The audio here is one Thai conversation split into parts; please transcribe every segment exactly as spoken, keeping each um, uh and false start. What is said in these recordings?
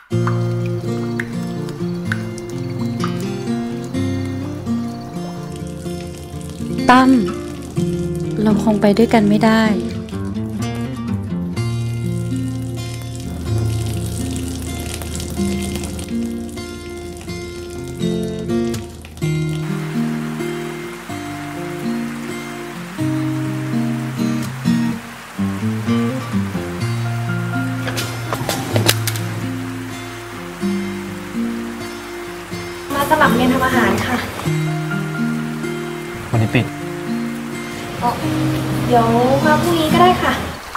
ตั้มเราคงไปด้วยกันไม่ได้มาสมัครเรียนทำอาหารค่ะวันนี้ปิดอ๋อเดี๋ยวมาพรุ่งนี้ก็ได้ค่ะ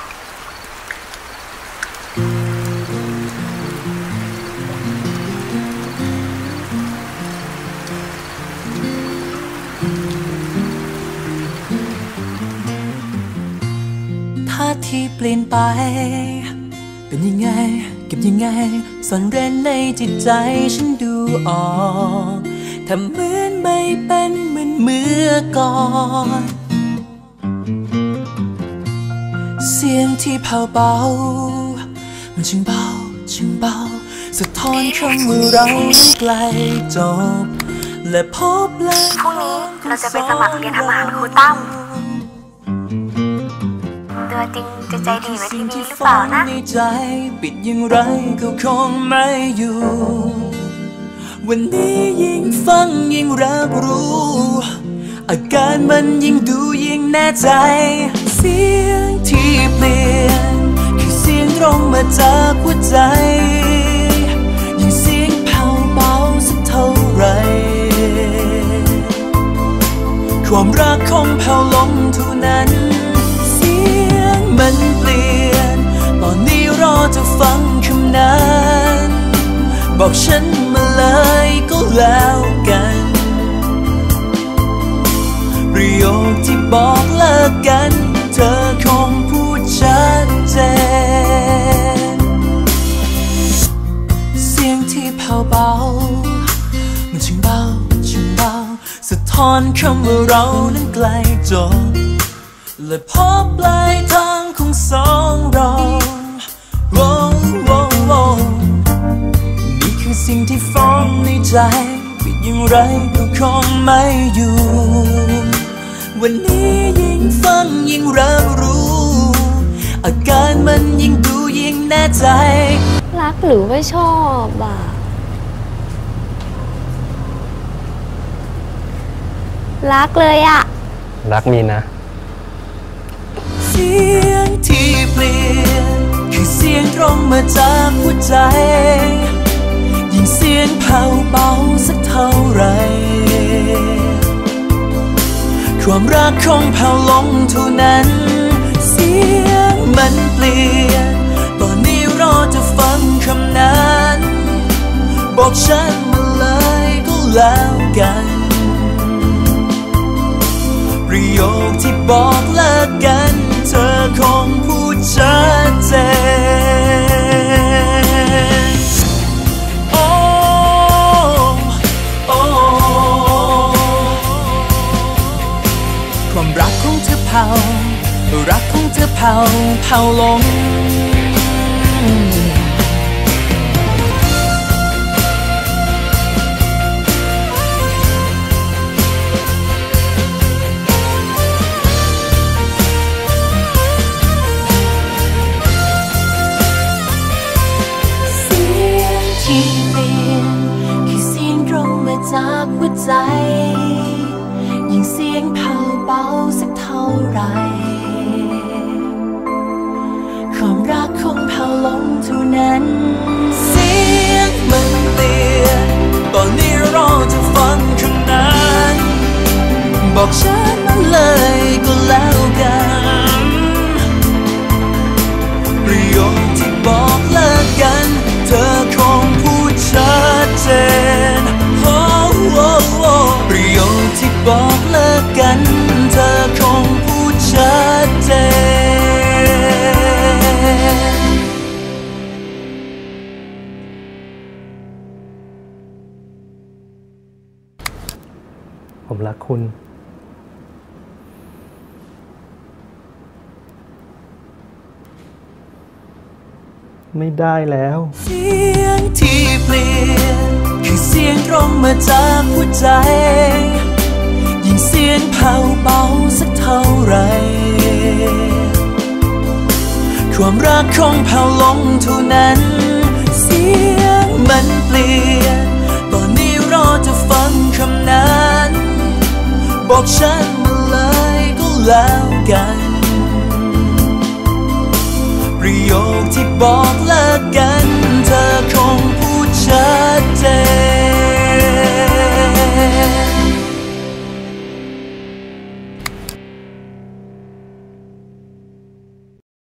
ท่าทีเปลี่ยนไปเป็นยังไงเก็บยังไงซ่อนเร้นในจิตใจฉันดูออกทำเหมือนไม่เป็นเหมือนเมื่อก่อนเสียงที่เผาเบามันช่างเบาช่างเบาสะท้อนคำว่าเราใกล้จบและพบแล้วพรุ่งนี้เราจะไปสมัครเรียนทำอาหารครูตั้มตัวจริงจะใจดีเหมือนที่นี่หรือเปล่านะในใจปิดอย่างไรก็คงไม่อยู่วันนี้ยิ่งฟังยิ่งรับรู้อาการมันยิ่งดูยิ่งแน่ใจเสียงที่เปลี่ยนคือเสียงตรงมาจากหัวใจยิ่งเสียงแผ่วเบาสักเท่าไรความรักคงแผ่วลงเท่านั้นเสียงมันเปลี่ยนตอนนี้รอจะฟังคำนั้นบอกฉันมาเลยก็แล้วกันประโยคที่บอกเลิกกันเธอคงพูดชัดเจนเสียงที่แผ่วเบามันช่างเบาช่างเบาสะท้อนคำว่าเรานั้นไกลจบและพบปลายทางของสองเราโอ้โอ้โอ้นี่คือสิ่งที่ฟ้องในใจปิดอย่างไรก็คงไม่อยู่วันนี้ยิ่งฟังยิ่งรับรู้อาการมันยิ่งดูยิ่งแน่ใจรักหรือว่าชอบอ่ะรักเลยอ่ะรักมีนะเสียงที่เปลี่ยนคือเสียงตรงมาจากหัวใจยิ่งเสียงแผ่วเบาสักเท่าไรความรักคงแผ่วลงเท่านั้นเสียงมันเปลี่ยนตอนนี้รอจะฟังคำนั้นบอกฉันมาเลยก็แล้วกันประโยคที่บอกเลิกกันเธอคงพูดชัดเจนโอ้โอ้ความรักของเธอเผารักของเธอเผาเผาลงจากหัวใจยิ่งเสียงแผ่วเบาสักเท่าไรความรักคงแผ่วลงเท่านั้นเสียงมันเปลี่ยนตอนนี้รอจะฟังคำนั้นบอกฉันมาเลยก็แล้วกันประโยคที่บอกเลิกกันเธอคงพูดชัดเจนประโยคที่บอกเลิกกันเธอคงพูดชัดเจนผมรักคุณไม่ได้แล้วเสียงที่เปลี่ยนคือเสียงตรงมาจากหัวใจยิ่งเสียงแผ่วเบาสักเท่าไรความรักคงแผ่วลงเท่านั้นเสียงมันเปลี่ยนตอนนี้รอจะฟังคำนั้นบอกฉันมาเลยก็แล้วกันประโยคที่บอกเลิกกันเธอคง